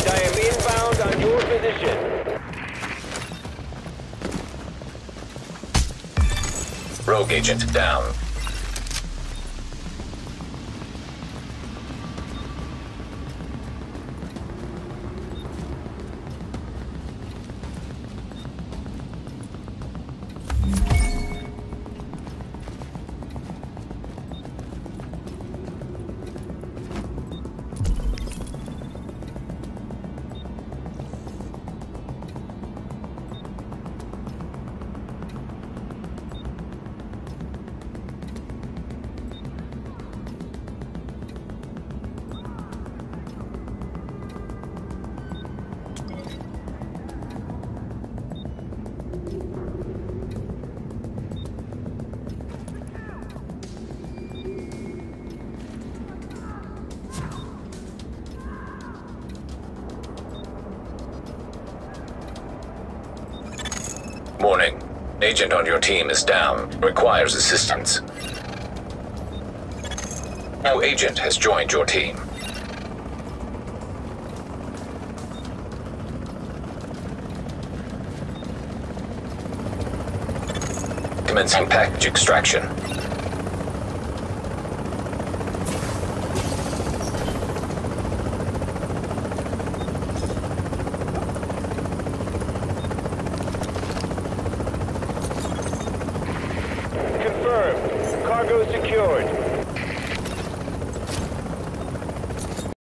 I am inbound on your position. Rogue agent down. Warning. Agent on your team is down. Requires assistance. No agent has joined your team. Commencing package extraction. Confirmed. Cargo secured.